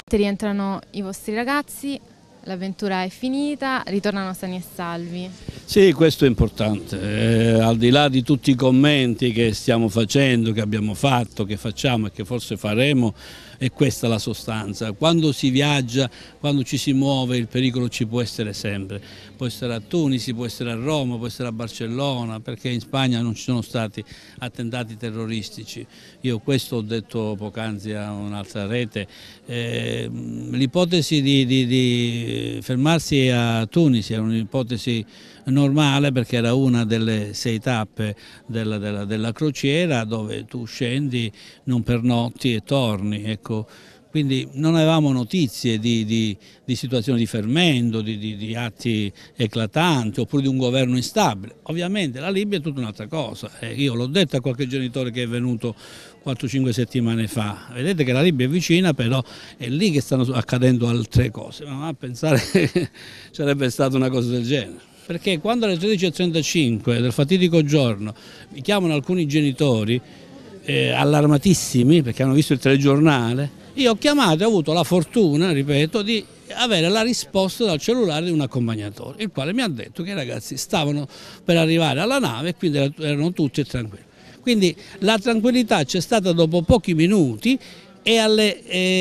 Rientrano i vostri ragazzi, l'avventura è finita, ritornano sani e salvi. Sì, questo è importante, al di là di tutti i commenti che stiamo facendo, che abbiamo fatto, che facciamo e che forse faremo, è questa la sostanza. Quando si viaggia, quando ci si muove, il pericolo ci può essere sempre. Può essere a Tunisi, può essere a Roma, può essere a Barcellona, perché in Spagna non ci sono stati attentati terroristici. Io questo ho detto poc'anzi a un'altra rete. L'ipotesi di fermarsi a Tunisi è un'ipotesi normale, perché era una delle 6 tappe della crociera dove tu scendi, non pernotti e torni. Ecco. Quindi non avevamo notizie di situazioni di fermento, di atti eclatanti oppure di un governo instabile. Ovviamente la Libia è tutta un'altra cosa. Io l'ho detto a qualche genitore che è venuto 4-5 settimane fa. Vedete che la Libia è vicina, però è lì che stanno accadendo altre cose. Ma a pensare che sarebbe stata una cosa del genere. Perché quando alle 13:35 del fatidico giorno mi chiamano alcuni genitori allarmatissimi perché hanno visto il telegiornale, io ho chiamato e ho avuto la fortuna, ripeto, di avere la risposta dal cellulare di un accompagnatore, il quale mi ha detto che i ragazzi stavano per arrivare alla nave e quindi erano tutti tranquilli. Quindi la tranquillità c'è stata dopo pochi minuti. E alle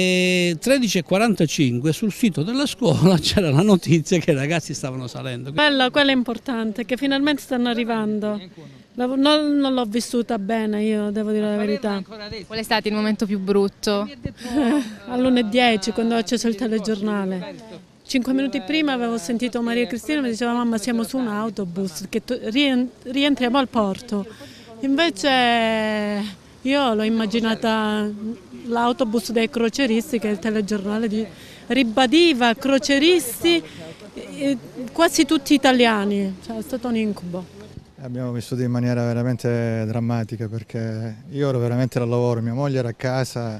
13:45 sul sito della scuola c'era la notizia che i ragazzi stavano salendo. Quello è importante, che finalmente stanno arrivando. Non l'ho vissuta bene, io devo dire la verità. Qual è stato il momento più brutto? All'1:10, quando ho acceso il telegiornale. 5 minuti prima avevo sentito Maria Cristina, mi diceva: mamma, siamo su un autobus, che rientriamo al porto. Invece io l'ho immaginata l'autobus dei croceristi, che il telegiornale ribadiva, croceristi, quasi tutti italiani, cioè, è stato un incubo. Abbiamo vissuto in maniera veramente drammatica, perché io ero veramente al lavoro, mia moglie era a casa,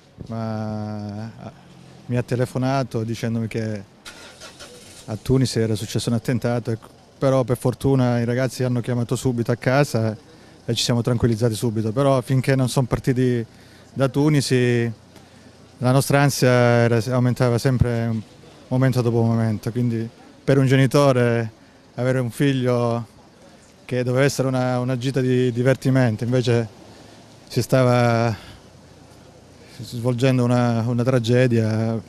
ma mi ha telefonato dicendomi che a Tunisi era successo un attentato, però per fortuna i ragazzi hanno chiamato subito a casa e ci siamo tranquillizzati subito, però finché non sono partiti da Tunisi la nostra ansia aumentava sempre momento dopo momento, quindi per un genitore avere un figlio che doveva essere una gita di divertimento, invece si stava svolgendo una tragedia,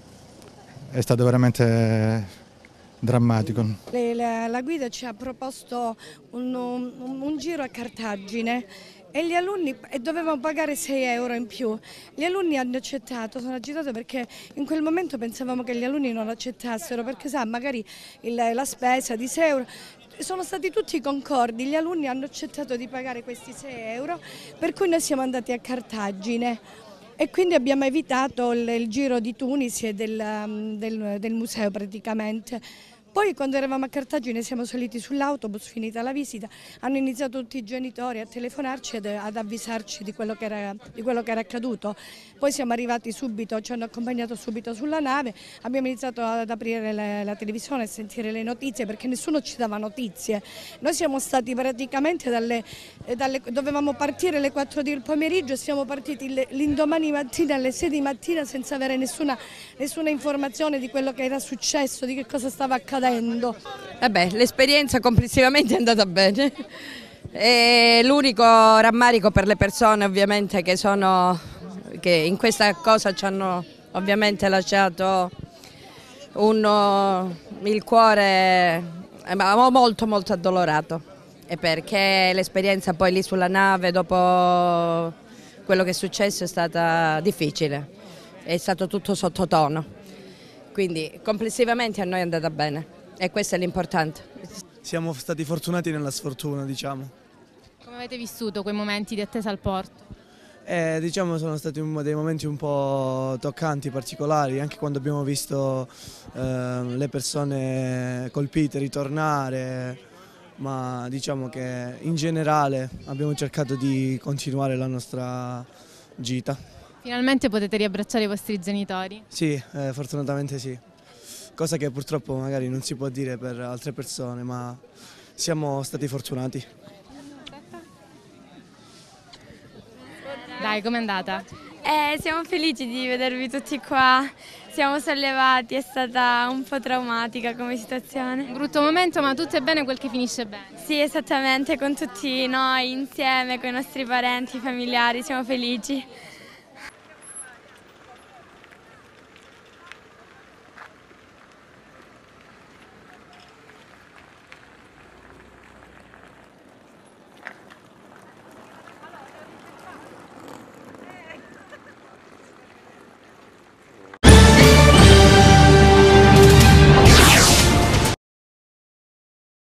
è stato veramente drammatico. La guida ci ha proposto un giro a Cartagine e gli alunni, e dovevamo pagare 6 euro in più. Gli alunni hanno accettato, sono agitato perché in quel momento pensavamo che gli alunni non accettassero, perché sa, magari la spesa di 6 euro. Sono stati tutti concordi, gli alunni hanno accettato di pagare questi 6 euro, per cui noi siamo andati a Cartagine e quindi abbiamo evitato il giro di Tunisi e del museo praticamente. Poi quando eravamo a Cartagine siamo saliti sull'autobus, finita la visita, hanno iniziato tutti i genitori a telefonarci ed ad avvisarci di quello che era accaduto. Poi siamo arrivati subito, ci hanno accompagnato subito sulla nave, abbiamo iniziato ad aprire la televisione e sentire le notizie perché nessuno ci dava notizie. Noi siamo stati praticamente dovevamo partire alle 4 del pomeriggio e siamo partiti l'indomani mattina alle 6 di mattina senza avere nessuna informazione di quello che era successo, di che cosa stava accadendo. Vabbè, l'esperienza complessivamente è andata bene. L'unico rammarico per le persone ovviamente che in questa cosa ci hanno ovviamente lasciato il cuore molto molto addolorato, e perché l'esperienza poi lì sulla nave dopo quello che è successo è stata difficile, è stato tutto sottotono. Quindi complessivamente a noi è andata bene e questo è l'importante. Siamo stati fortunati nella sfortuna, diciamo. Come avete vissuto quei momenti di attesa al porto? Diciamo sono stati dei momenti un po' toccanti, particolari, anche quando abbiamo visto le persone colpite ritornare, ma diciamo che in generale abbiamo cercato di continuare la nostra gita. Finalmente potete riabbracciare i vostri genitori? Sì, fortunatamente sì, cosa che purtroppo magari non si può dire per altre persone, ma siamo stati fortunati. Dai, com'è andata? Siamo felici di vedervi tutti qua, siamo sollevati, è stata un po' traumatica come situazione. Un brutto momento, ma tutto è bene quel che finisce bene. Sì, esattamente, con tutti noi insieme, con i nostri parenti, familiari, siamo felici.